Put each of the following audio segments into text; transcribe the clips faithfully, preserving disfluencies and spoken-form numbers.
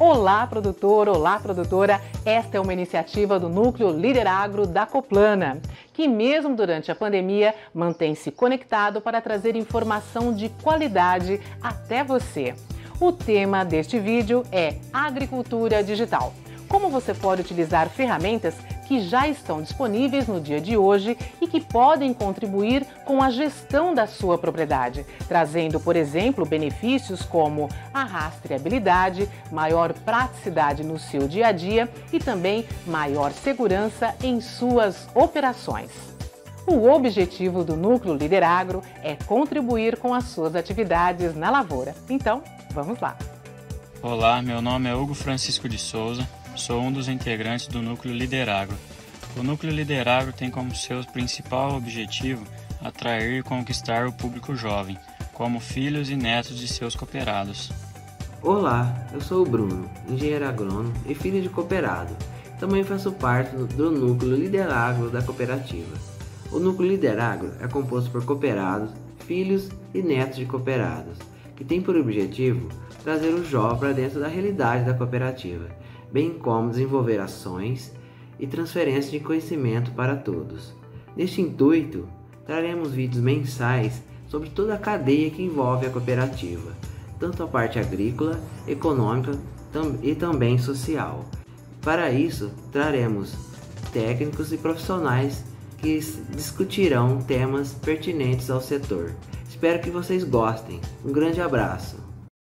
Olá, produtor! Olá, produtora! Esta é uma iniciativa do Núcleo Líder Agro da Coplana, que mesmo durante a pandemia mantém-se conectado para trazer informação de qualidade até você. O tema deste vídeo é Agricultura Digital. Como você pode utilizar ferramentas que já estão disponíveis no dia de hoje e que podem contribuir com a gestão da sua propriedade, trazendo, por exemplo, benefícios como a rastreabilidade, maior praticidade no seu dia a dia e também maior segurança em suas operações. O objetivo do Núcleo Líder Agro é contribuir com as suas atividades na lavoura. Então, vamos lá! Olá, meu nome é Hugo Francisco de Souza. Sou um dos integrantes do Núcleo Líder Agro. O Núcleo Líder Agro tem como seu principal objetivo atrair e conquistar o público jovem, como filhos e netos de seus cooperados. Olá, eu sou o Bruno, engenheiro agrônomo e filho de cooperado. Também faço parte do Núcleo Líder Agro da cooperativa. O Núcleo Líder Agro é composto por cooperados, filhos e netos de cooperados, que tem por objetivo trazer o jovem para dentro da realidade da cooperativa, bem como desenvolver ações e transferência de conhecimento para todos. Neste intuito, traremos vídeos mensais sobre toda a cadeia que envolve a cooperativa, tanto a parte agrícola, econômica e também social. Para isso, traremos técnicos e profissionais que discutirão temas pertinentes ao setor. Espero que vocês gostem. Um grande abraço!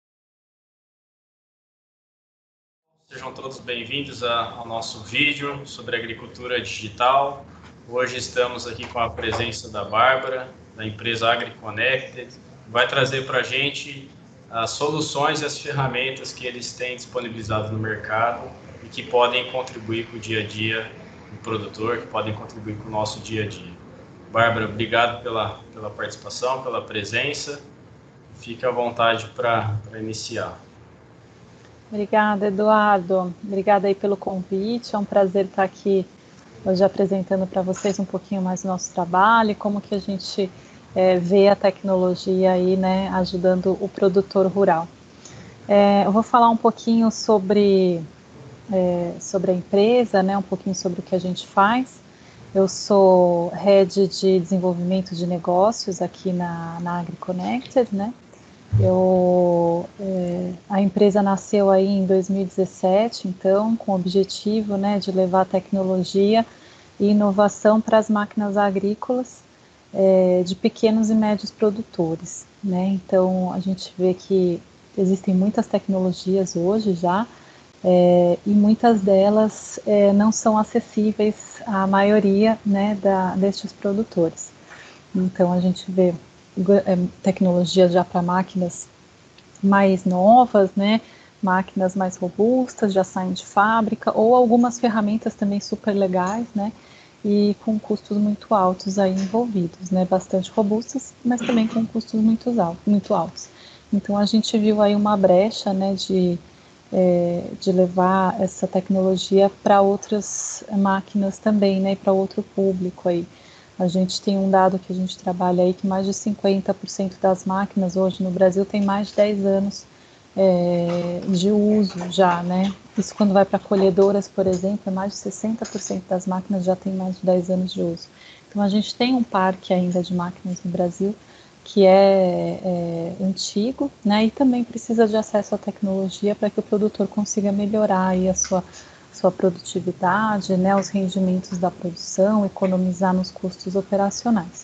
Sejam todos bem-vindos ao nosso vídeo sobre agricultura digital. Hoje estamos aqui com a presença da Bárbara, da empresa AgriConnected, que vai trazer para a gente as soluções e as ferramentas que eles têm disponibilizadas no mercado e que podem contribuir com o dia a dia do produtor, que podem contribuir com o nosso dia a dia. Bárbara, obrigado pela, pela participação, pela presença. Fique à vontade para iniciar. Obrigada, Eduardo. Obrigada aí pelo convite. É um prazer estar aqui hoje apresentando para vocês um pouquinho mais do nosso trabalho e como que a gente é, vê a tecnologia aí, né, ajudando o produtor rural. É, eu vou falar um pouquinho sobre, é, sobre a empresa, né, um pouquinho sobre o que a gente faz. Eu sou Head de Desenvolvimento de Negócios aqui na, na AgriConnected, né? Eu, é, a empresa nasceu aí em dois mil e dezessete, então, com o objetivo, né, de levar tecnologia e inovação para as máquinas agrícolas é, de pequenos e médios produtores, né? Então, a gente vê que existem muitas tecnologias hoje já é, e muitas delas é, não são acessíveis à maioria, né, da, destes produtores. Então, a gente vê tecnologia já para máquinas mais novas, né, máquinas mais robustas, já saem de fábrica, ou algumas ferramentas também super legais, né, e com custos muito altos aí envolvidos, né, bastante robustas, mas também com custos muito altos, muito altos. Então a gente viu aí uma brecha, né, de, é, de levar essa tecnologia para outras máquinas também, né, para outro público aí. A gente tem um dado que a gente trabalha aí que mais de cinquenta por cento das máquinas hoje no Brasil tem mais de dez anos é, de uso já, né? Isso quando vai para colhedoras, por exemplo, é mais de sessenta por cento das máquinas já tem mais de dez anos de uso. Então a gente tem um parque ainda de máquinas no Brasil que é, é antigo, né? E também precisa de acesso à tecnologia para que o produtor consiga melhorar aí a sua sua produtividade, né, os rendimentos da produção, economizar nos custos operacionais.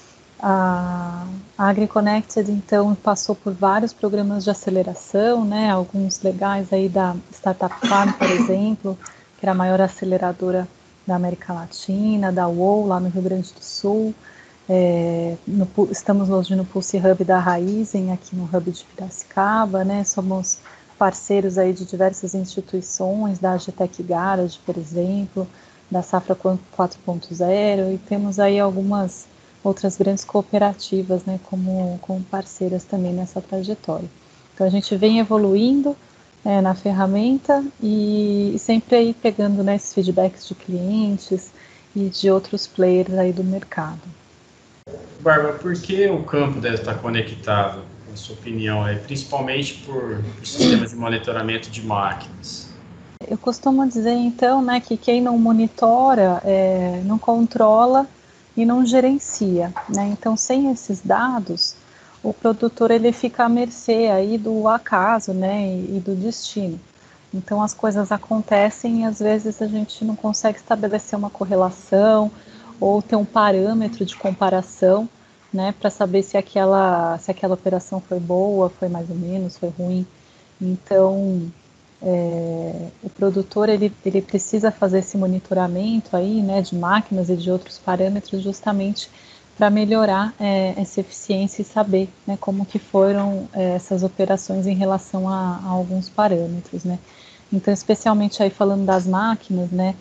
A AgriConnected, então, passou por vários programas de aceleração, né, alguns legais aí da Startup Farm, por exemplo, que era a maior aceleradora da América Latina, da U O L, lá no Rio Grande do Sul. É, no, estamos hoje no Pulse Hub da Raizen, aqui no Hub de Piracicaba, né, somos parceiros aí de diversas instituições, da Agitec Garage, por exemplo, da Safra quatro ponto zero, e temos aí algumas outras grandes cooperativas, né, como, como parceiras também nessa trajetória. Então a gente vem evoluindo é, na ferramenta e, e sempre aí pegando, né, esses feedbacks de clientes e de outros players aí do mercado. Bárbara, por que o campo deve estar conectado? na sua opinião, é, principalmente por, por sistemas de monitoramento de máquinas? Eu costumo dizer, então, né, que quem não monitora, é, não controla e não gerencia, né? Então, sem esses dados, o produtor ele fica à mercê aí do acaso, né, e, e do destino. Então, as coisas acontecem e às vezes a gente não consegue estabelecer uma correlação ou ter um parâmetro de comparação, né, para saber se aquela, se aquela operação foi boa, foi mais ou menos, foi ruim. Então, é, o produtor ele, ele precisa fazer esse monitoramento aí, né, de máquinas e de outros parâmetros justamente para melhorar é, essa eficiência e saber, né, como que foram é, essas operações em relação a, a alguns parâmetros, né. Então, especialmente aí falando das máquinas, né,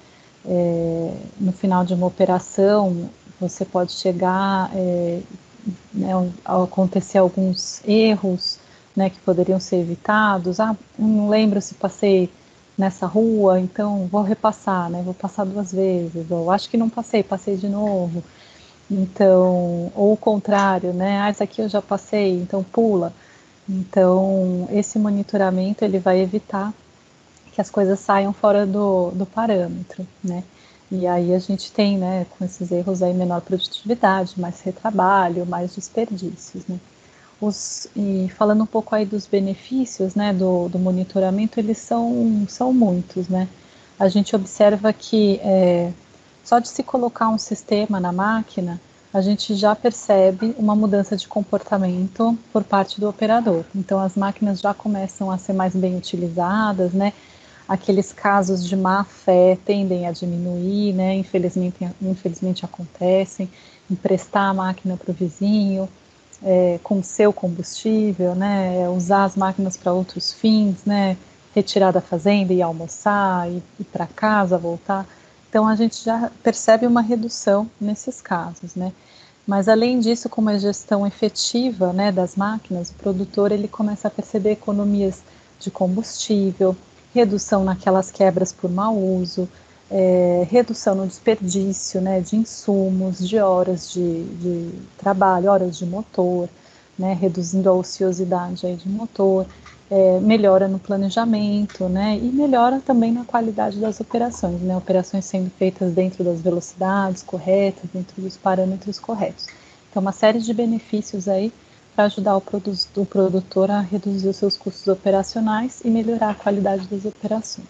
é, no final de uma operação, você pode chegar é, né, a acontecer alguns erros, né, que poderiam ser evitados. Ah, não lembro se passei nessa rua, então vou repassar, né, vou passar duas vezes, ou acho que não passei, passei de novo. Então, ou o contrário, né, ah, isso aqui eu já passei, então pula. Então, esse monitoramento, ele vai evitar que as coisas saiam fora do, do parâmetro, né. E aí a gente tem, né, com esses erros aí, menor produtividade, mais retrabalho, mais desperdícios, né. Os, e falando um pouco aí dos benefícios, né, do, do monitoramento, eles são, são muitos, né. A gente observa que é, só de se colocar um sistema na máquina, a gente já percebe uma mudança de comportamento por parte do operador. Então, as máquinas já começam a ser mais bem utilizadas, né. Aqueles casos de má fé tendem a diminuir, né, infelizmente, infelizmente acontecem, emprestar a máquina para o vizinho, é, com seu combustível, né, usar as máquinas para outros fins, né, retirar da fazenda e almoçar, e ir para casa, voltar. Então, a gente já percebe uma redução nesses casos, né. Mas, além disso, com uma gestão efetiva, né, das máquinas, o produtor ele começa a perceber economias de combustível, redução naquelas quebras por mau uso, é, redução no desperdício, né, de insumos, de horas de, de trabalho, horas de motor, né, reduzindo a ociosidade aí de motor, é, melhora no planejamento, né, e melhora também na qualidade das operações, né, operações sendo feitas dentro das velocidades corretas, dentro dos parâmetros corretos. Então, uma série de benefícios aí para ajudar o, produ o produtor a reduzir os seus custos operacionais e melhorar a qualidade das operações.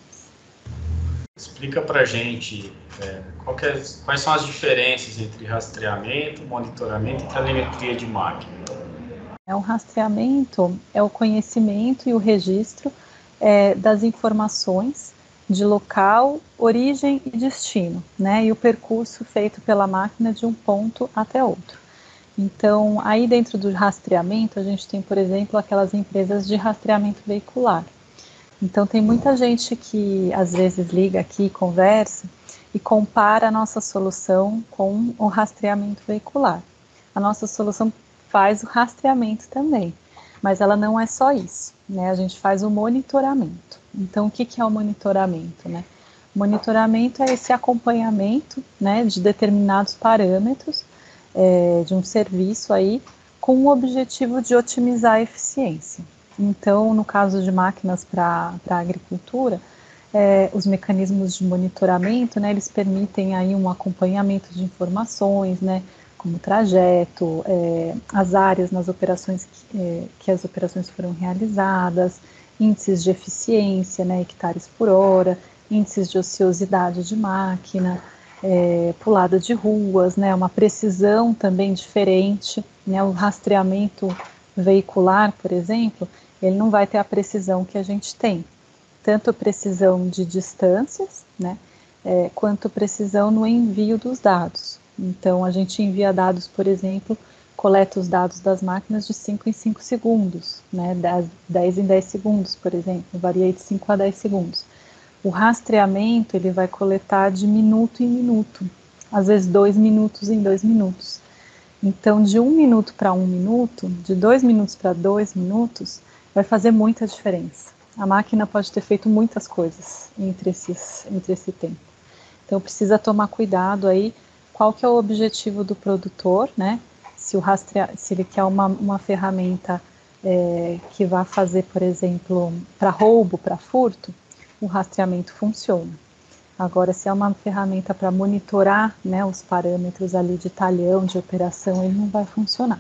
Explica para a gente é, é, quais são as diferenças entre rastreamento, monitoramento e telemetria de máquina. É, o rastreamento é o conhecimento e o registro é, das informações de local, origem e destino, né, e o percurso feito pela máquina de um ponto até outro. Então, aí dentro do rastreamento, a gente tem, por exemplo, aquelas empresas de rastreamento veicular. Então, tem muita gente que às vezes liga aqui, conversa e compara a nossa solução com o rastreamento veicular. A nossa solução faz o rastreamento também, mas ela não é só isso, né? A gente faz o monitoramento. Então, o que, que é o monitoramento, né? O monitoramento é esse acompanhamento, né, de determinados parâmetros é, de um serviço aí, com o objetivo de otimizar a eficiência. Então, no caso de máquinas para a agricultura, é, os mecanismos de monitoramento, né, eles permitem aí um acompanhamento de informações, né, como trajeto, é, as áreas nas operações que, é, que as operações foram realizadas, índices de eficiência, né, hectares por hora, índices de ociosidade de máquina, é, pulada de ruas, né, uma precisão também diferente, né, o rastreamento veicular, por exemplo, ele não vai ter a precisão que a gente tem, tanto precisão de distâncias, né, é, quanto precisão no envio dos dados. Então, a gente envia dados, por exemplo, coleta os dados das máquinas de cinco em cinco segundos, né, dez em dez segundos, por exemplo, varia de cinco a dez segundos. O rastreamento, ele vai coletar de minuto em minuto, às vezes dois minutos em dois minutos. Então, de um minuto para um minuto, de dois minutos para dois minutos, vai fazer muita diferença. A máquina pode ter feito muitas coisas entre, esses, entre esse tempo. Então, precisa tomar cuidado aí, qual que é o objetivo do produtor, né? Se, o rastrea... Se ele quer uma, uma ferramenta é, que vá fazer, por exemplo, para roubo, para furto, o rastreamento funciona. Agora, se é uma ferramenta para monitorar, né, os parâmetros ali de talhão, de operação, ele não vai funcionar.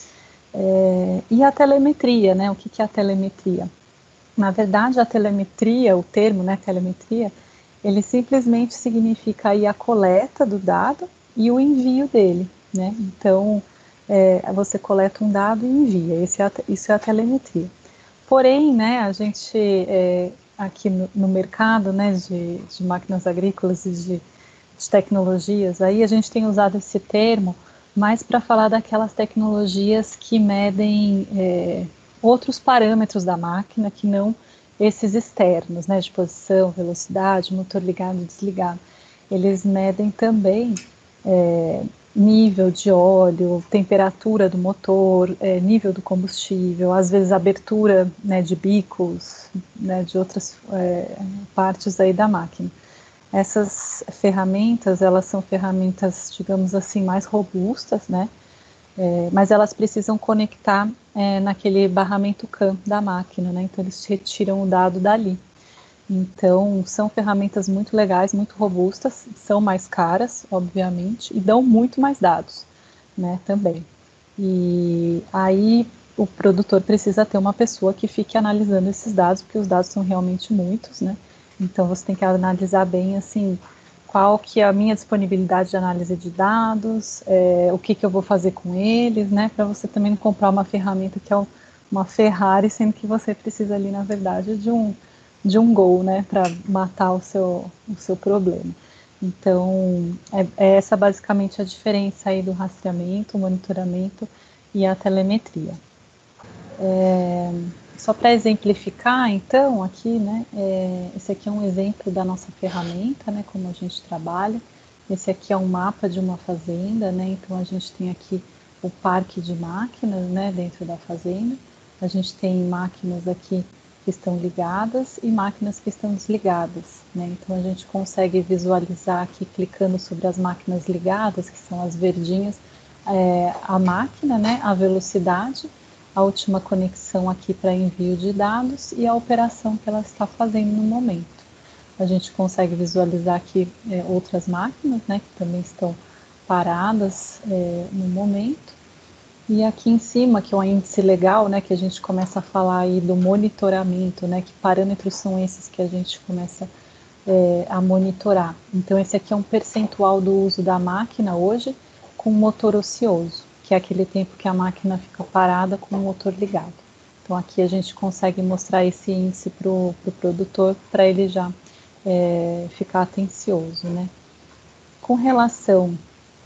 É, e a telemetria, né, o que, que é a telemetria? Na verdade, a telemetria, o termo, né, telemetria, ele simplesmente significa aí a coleta do dado e o envio dele, né? Então, é, você coleta um dado e envia, esse é a, isso é a telemetria. Porém, né, a gente, é, aqui no, no mercado, né, de, de máquinas agrícolas e de, de tecnologias, aí a gente tem usado esse termo mais para falar daquelas tecnologias que medem é, outros parâmetros da máquina, que não esses externos, né, de posição, velocidade, motor ligado e desligado. Eles medem também é, nível de óleo, temperatura do motor, é, nível do combustível, às vezes abertura, né, de bicos, né, de outras é, partes aí da máquina. Essas ferramentas, elas são ferramentas, digamos assim, mais robustas, né? É, mas elas precisam conectar é, naquele barramento C A M da máquina, né? Então eles retiram o dado dali. Então são ferramentas muito legais, muito robustas, são mais caras, obviamente, e dão muito mais dados, né? Também. E aí o produtor precisa ter uma pessoa que fique analisando esses dados, porque os dados são realmente muitos, né? Então você tem que analisar bem, assim, qual que é a minha disponibilidade de análise de dados, é, o que que eu vou fazer com eles, né? Para você também não comprar uma ferramenta que é uma Ferrari, sendo que você precisa ali, na verdade, de um, de um Gol, né? Para matar o seu, o seu problema. Então, é, é essa basicamente a diferença aí do rastreamento, monitoramento e a telemetria. É, só para exemplificar, então, aqui, né, é, esse aqui é um exemplo da nossa ferramenta, né, como a gente trabalha. Esse aqui é um mapa de uma fazenda, né, então a gente tem aqui o parque de máquinas, né, dentro da fazenda. A gente tem máquinas aqui que estão ligadas e máquinas que estão desligadas, né, então a gente consegue visualizar aqui, clicando sobre as máquinas ligadas, que são as verdinhas, é, a máquina, né, a velocidade, a última conexão aqui para envio de dados e a operação que ela está fazendo no momento. A gente consegue visualizar aqui é, outras máquinas, né, que também estão paradas é, no momento. E aqui em cima, que é um índice legal, né, que a gente começa a falar aí do monitoramento, né, que parâmetros são esses que a gente começa é, a monitorar. Então esse aqui é um percentual do uso da máquina hoje com motor ocioso, que é aquele tempo que a máquina fica parada com o motor ligado. Então aqui a gente consegue mostrar esse índice para o pro produtor, para ele já é, ficar atencioso, né? Com relação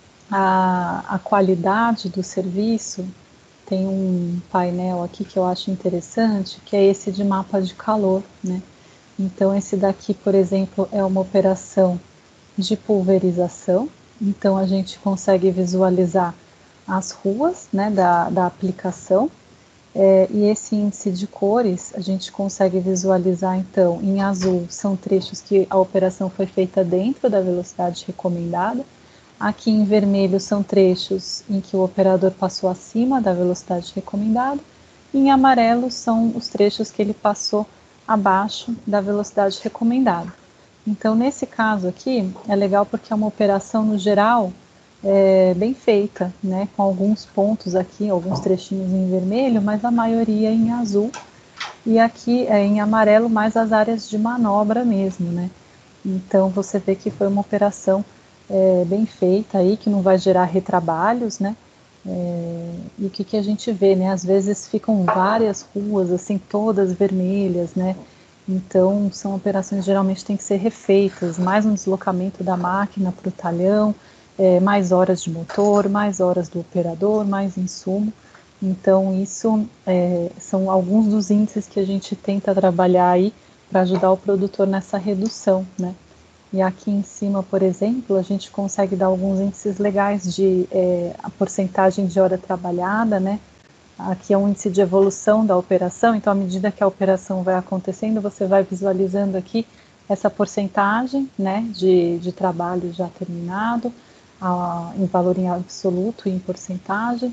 à, à qualidade do serviço, tem um painel aqui que eu acho interessante, que é esse de mapa de calor, né? Então esse daqui, por exemplo, é uma operação de pulverização, então a gente consegue visualizar as ruas, né, da, da aplicação, é, e esse índice de cores a gente consegue visualizar, então, em azul são trechos que a operação foi feita dentro da velocidade recomendada, aqui em vermelho são trechos em que o operador passou acima da velocidade recomendada, e em amarelo são os trechos que ele passou abaixo da velocidade recomendada. Então, nesse caso aqui, é legal porque é uma operação, no geral, é, bem feita, né, com alguns pontos aqui, alguns trechinhos em vermelho, mas a maioria em azul, e aqui é em amarelo mais as áreas de manobra mesmo, né. Então você vê que foi uma operação é, bem feita aí, que não vai gerar retrabalhos, né, é, e o que, que a gente vê, né, às vezes ficam várias ruas, assim, todas vermelhas, né, então são operações que geralmente têm que ser refeitas, mais um deslocamento da máquina para o talhão, É, mais horas de motor, mais horas do operador, mais insumo. Então, isso é, são alguns dos índices que a gente tenta trabalhar aí para ajudar o produtor nessa redução, né? E aqui em cima, por exemplo, a gente consegue dar alguns índices legais de é, a porcentagem de hora trabalhada, né? Aqui é um índice de evolução da operação, então à medida que a operação vai acontecendo, você vai visualizando aqui essa porcentagem, né, de, de trabalho já terminado, a, em valor em absoluto e em porcentagem,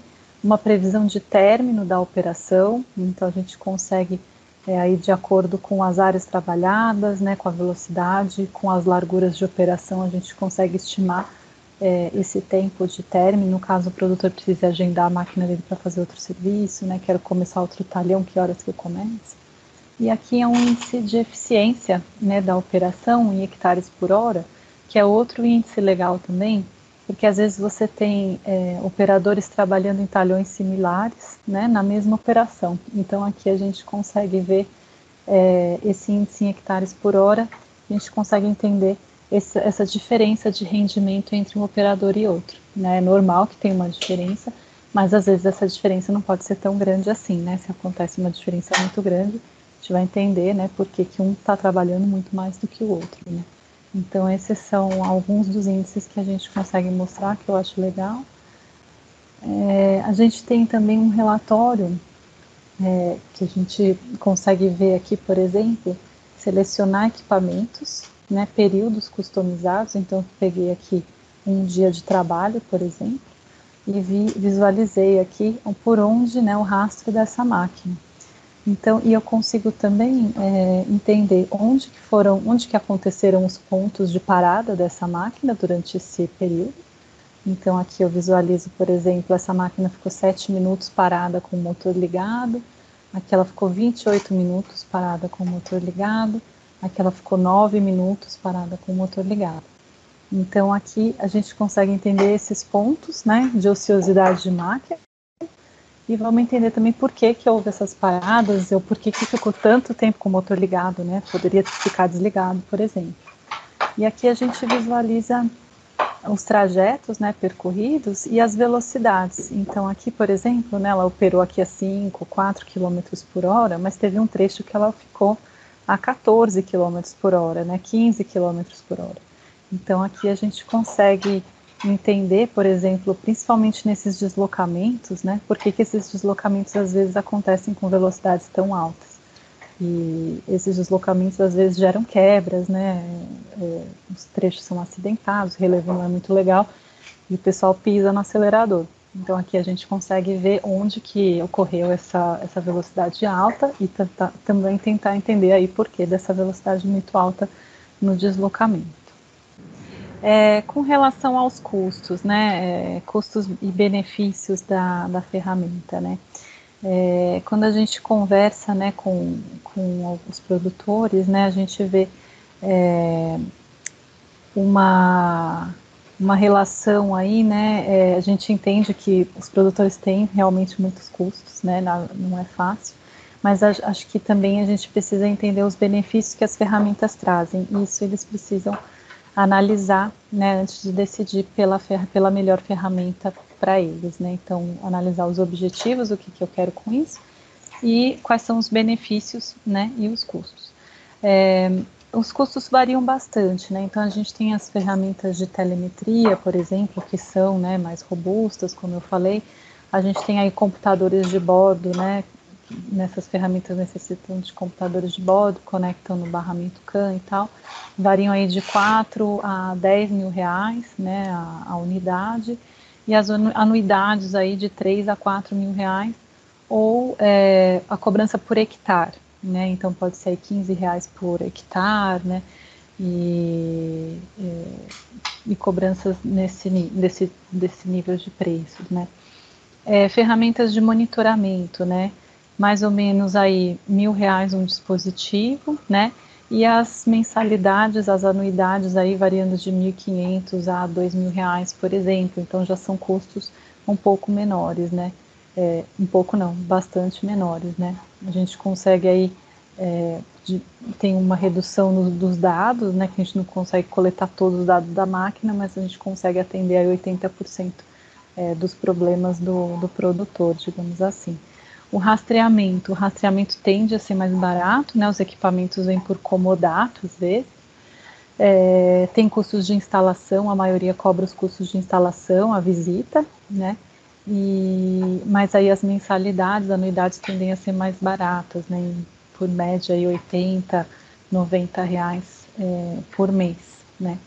uma previsão de término da operação, então a gente consegue, é, aí de acordo com as áreas trabalhadas, né, com a velocidade, com as larguras de operação, a gente consegue estimar é, esse tempo de término. No caso, o produtor precisa agendar a máquina dele para fazer outro serviço, né, quero começar outro talhão, que horas que eu começo. E aqui é um índice de eficiência, né, da operação em hectares por hora, que é outro índice legal também, porque às vezes você tem é, operadores trabalhando em talhões similares, né, na mesma operação. Então aqui a gente consegue ver é, esse índice em hectares por hora, a gente consegue entender esse, essa diferença de rendimento entre um operador e outro, né. É normal que tenha uma diferença, mas às vezes essa diferença não pode ser tão grande assim, né. Se acontece uma diferença muito grande, a gente vai entender, né, por que que um está trabalhando muito mais do que o outro, né. Então, esses são alguns dos índices que a gente consegue mostrar, que eu acho legal. É, a gente tem também um relatório é, que a gente consegue ver aqui, por exemplo, selecionar equipamentos, né, períodos customizados. Então, eu peguei aqui um dia de trabalho, por exemplo, e vi, visualizei aqui por onde, né, o rastro dessa máquina. Então, e eu consigo também é, entender onde que foram, onde que aconteceram os pontos de parada dessa máquina durante esse período. Então, aqui eu visualizo, por exemplo, essa máquina ficou sete minutos parada com o motor ligado, aqui ela ficou vinte e oito minutos parada com o motor ligado, aqui ela ficou nove minutos parada com o motor ligado. Então, aqui a gente consegue entender esses pontos, né, de ociosidade de máquina. E vamos entender também por que que houve essas paradas, ou por que que ficou tanto tempo com o motor ligado, né? Poderia ficar desligado, por exemplo. E aqui a gente visualiza os trajetos, né, percorridos e as velocidades. Então aqui, por exemplo, né, ela operou aqui a cinco, quatro quilômetros por hora, mas teve um trecho que ela ficou a quatorze quilômetros por hora, né, quinze quilômetros por hora. Então aqui a gente consegue entender, por exemplo, principalmente nesses deslocamentos, né, por que que esses deslocamentos às vezes acontecem com velocidades tão altas. E esses deslocamentos às vezes geram quebras, né, é, os trechos são acidentados, o relevo não é muito legal, e o pessoal pisa no acelerador. Então aqui a gente consegue ver onde que ocorreu essa, essa velocidade alta e tentar, também tentar entender aí por que dessa velocidade muito alta no deslocamento. É, com relação aos custos, né, é, custos e benefícios da, da ferramenta, né, é, quando a gente conversa, né, com, com os produtores, né, a gente vê é, uma, uma relação aí, né, é, a gente entende que os produtores têm realmente muitos custos, né, não é fácil, mas acho que também a gente precisa entender os benefícios que as ferramentas trazem, e isso eles precisam analisar, né, antes de decidir pela, pela melhor ferramenta para eles, né, então analisar os objetivos, o que, que eu quero com isso, e quais são os benefícios, né, e os custos. É, os custos variam bastante, né, então a gente tem as ferramentas de telemetria, por exemplo, que são, né, mais robustas, como eu falei, a gente tem aí computadores de bordo, né, nessas ferramentas necessitam de computadores de bordo, conectam no barramento C A N e tal, variam aí de quatro a dez mil reais, né, a, a unidade, e as anuidades aí de três a quatro mil reais, ou é, a cobrança por hectare, né, então pode ser quinze reais por hectare, né, e, e, e cobranças nesse, desse, desse nível de preços, né. É, ferramentas de monitoramento, né, mais ou menos aí mil reais um dispositivo, né, e as mensalidades, as anuidades aí variando de mil e quinhentos a dois mil reais, por exemplo, então já são custos um pouco menores, né, é, um pouco não, bastante menores, né, a gente consegue aí, é, de, tem uma redução no, dos dados, né, que a gente não consegue coletar todos os dados da máquina, mas a gente consegue atender aí oitenta por cento é, dos problemas do, do produtor, digamos assim. O rastreamento, o rastreamento tende a ser mais barato, né, os equipamentos vêm por comodato, às vezes, é, tem custos de instalação, a maioria cobra os custos de instalação, a visita, né, e, mas aí as mensalidades, anuidades tendem a ser mais baratas, né, por média aí oitenta, noventa reais é, por mês, né.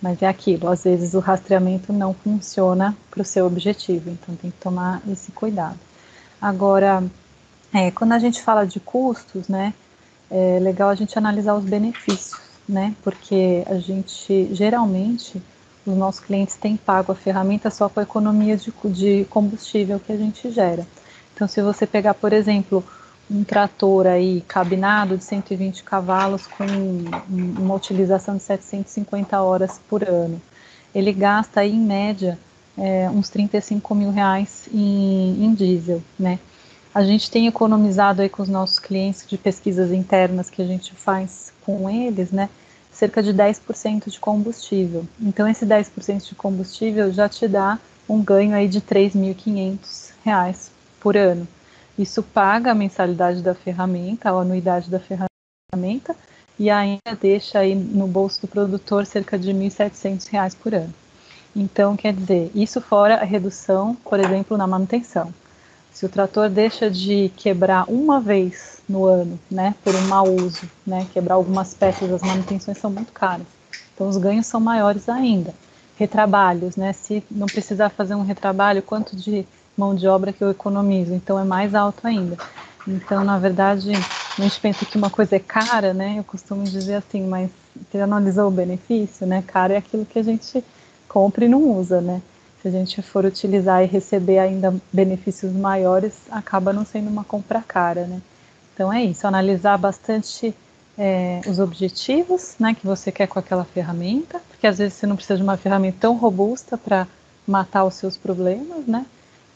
Mas é aquilo, às vezes o rastreamento não funciona para o seu objetivo, então tem que tomar esse cuidado. Agora, é, quando a gente fala de custos, né, é legal a gente analisar os benefícios, né, porque a gente, geralmente, os nossos clientes têm pago a ferramenta só com a economia de, de combustível que a gente gera. Então, se você pegar, por exemplo, um trator aí cabinado de cento e vinte cavalos com uma utilização de setecentas e cinquenta horas por ano, ele gasta aí, em média, é, uns trinta e cinco mil reais em, em diesel, né? A gente tem economizado aí com os nossos clientes de pesquisas internas que a gente faz com eles, né, cerca de dez por cento de combustível. Então, esse dez por cento de combustível já te dá um ganho aí de três mil e quinhentos reais por ano. Isso paga a mensalidade da ferramenta, a anuidade da ferramenta, e ainda deixa aí no bolso do produtor cerca de mil e setecentos reais por ano. Então, quer dizer, isso fora a redução, por exemplo, na manutenção. Se o trator deixa de quebrar uma vez no ano, né, por um mau uso, né, quebrar algumas peças, as manutenções são muito caras. Então, os ganhos são maiores ainda. Retrabalhos, né, se não precisar fazer um retrabalho, quanto de mão de obra que eu economizo? Então, é mais alto ainda. Então, na verdade, a gente pensa que uma coisa é cara, né, eu costumo dizer assim, mas você analisou o benefício, né, caro é aquilo que a gente compra e não usa, né. Se a gente for utilizar e receber ainda benefícios maiores, acaba não sendo uma compra cara, né? Então é isso, analisar bastante é, os objetivos, né, que você quer com aquela ferramenta, porque às vezes você não precisa de uma ferramenta tão robusta para matar os seus problemas, né?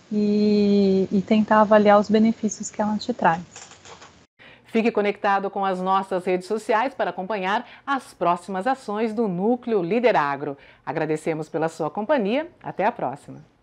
E, e tentar avaliar os benefícios que ela te traz. Fique conectado com as nossas redes sociais para acompanhar as próximas ações do Núcleo Líder Agro. Agradecemos pela sua companhia. Até a próxima.